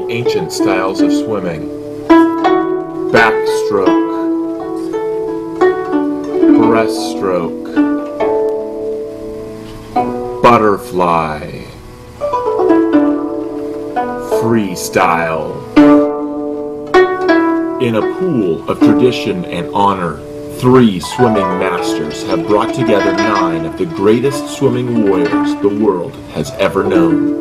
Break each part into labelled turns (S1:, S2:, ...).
S1: ancient styles of swimming. Backstroke, breaststroke, butterfly, freestyle. In a pool of tradition and honor, 3 swimming masters have brought together 9 of the greatest swimming warriors the world has ever known.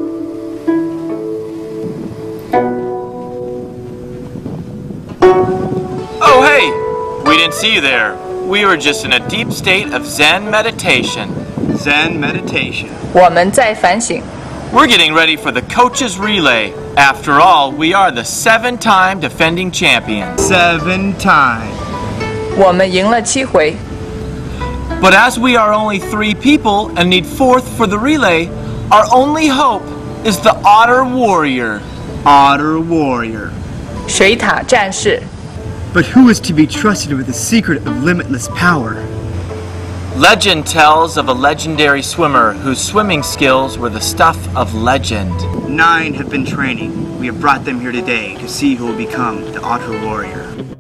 S2: Oh hey! We didn't see you there. We were just in a deep state of Zen meditation.
S3: Zen meditation.
S4: 我们在反省。
S2: We're getting ready for the coach's relay. After all, we are the 7-time defending champions.
S3: 7 times.
S4: 我们赢了7回。
S2: But as we are only 3 people and need 4th for the relay, our only hope is the Otter Warrior.
S3: Otter Warrior.
S4: 水獭战士。
S3: But who is to be trusted with the secret of limitless power?
S2: Legend tells of a legendary swimmer whose swimming skills were the stuff of legend.
S3: 9 have been training. We have brought them here today to see who will become the Otter Warrior.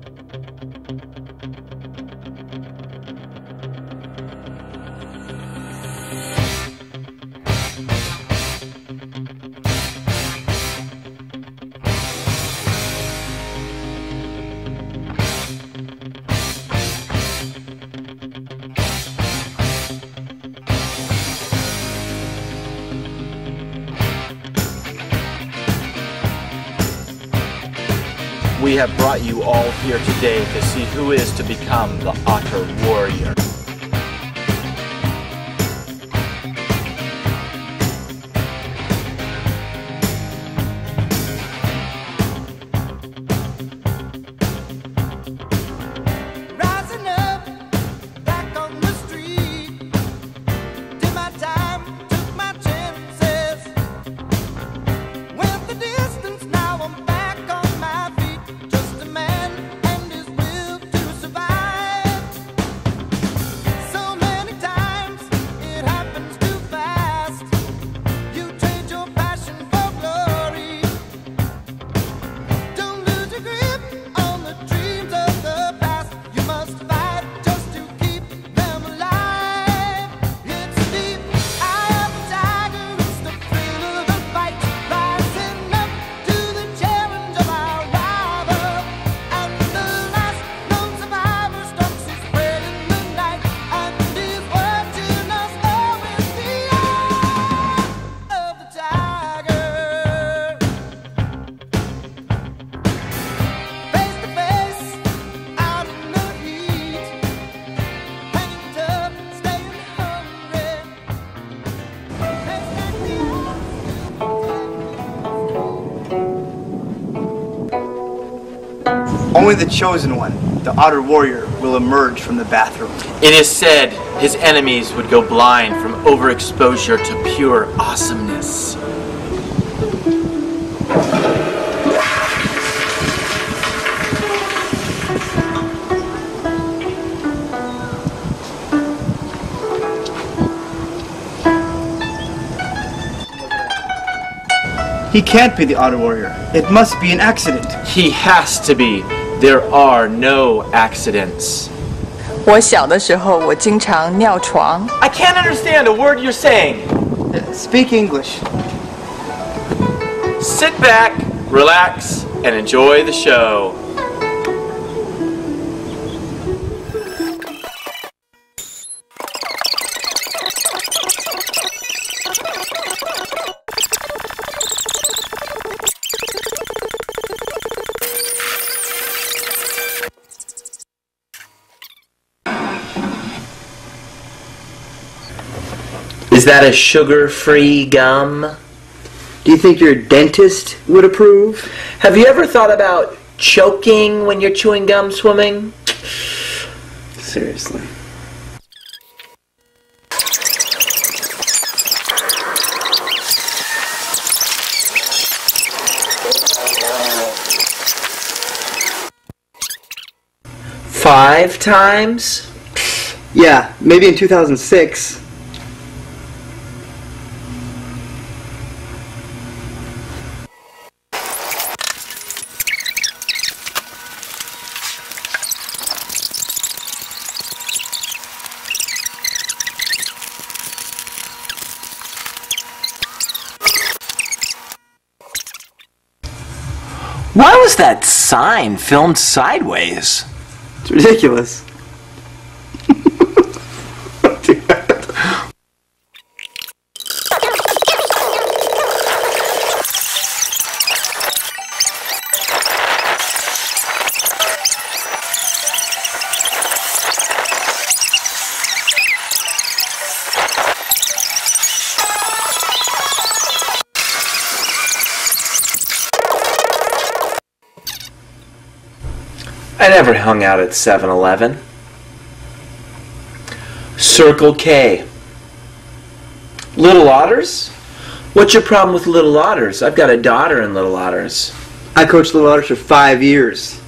S2: We have brought you all here today to see who is to become the Otter Warrior.
S3: Only the chosen one, the Otter Warrior, will emerge from the bathroom.
S2: It is said his enemies would go blind from overexposure to pure awesomeness.
S3: He can't be the Otter Warrior. It must be an accident.
S2: He has to be. There are no accidents.
S4: 我小的时候，我经常尿床。
S2: I can't understand a word you're saying.
S3: Speak English.
S2: Sit back, relax, and enjoy the show. Is that a sugar-free gum?
S3: Do you think your dentist would approve?
S2: Have you ever thought about choking when you're chewing gum swimming?
S3: Seriously.
S2: Five times?
S3: Yeah, maybe in 2006.
S2: Why was that sign filmed sideways?
S3: It's ridiculous.
S2: I never hung out at 7-Eleven. Circle K. Little Otters? What's your problem with Little Otters? I've got a daughter in Little Otters.
S3: I coached Little Otters for 5 years.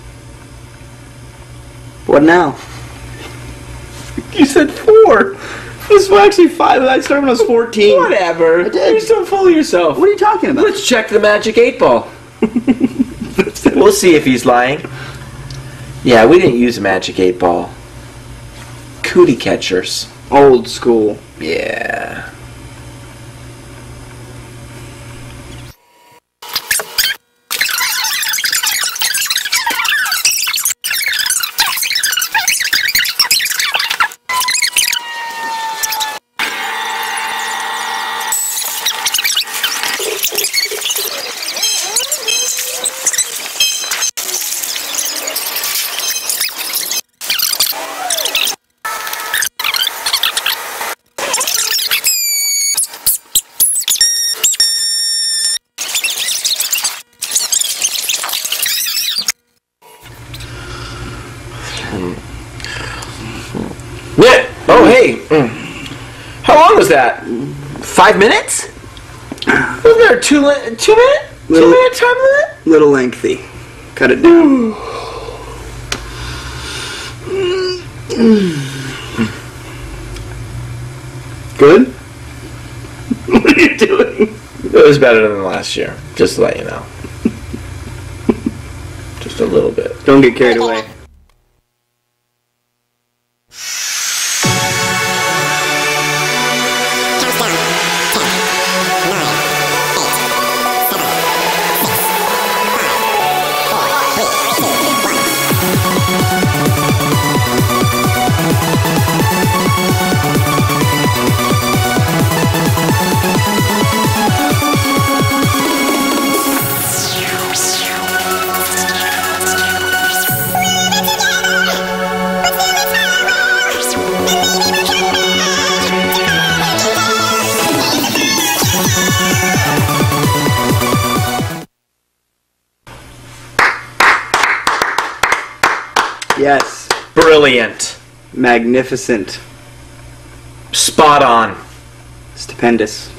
S3: What now?
S2: You said 4.
S3: This was actually 5. I started when I was 14.
S2: Whatever.
S3: I did.
S2: Please don't fool yourself.
S3: What are you talking about?
S2: Let's check the magic 8 ball. We'll see if he's lying. Yeah, we didn't use a magic 8 ball. Cootie catchers.
S3: Old school.
S2: Yeah. Yeah. Oh, hey. How long was that? 5 minutes? Wasn't there a 2 minute time limit?
S3: Little lengthy. Cut it down. Good? What are you doing?
S2: It was better than last year, just to let you know. Just a little bit.
S3: Don't get carried away. Yes.
S2: Brilliant.
S3: Magnificent.
S2: Spot on.
S3: Stupendous.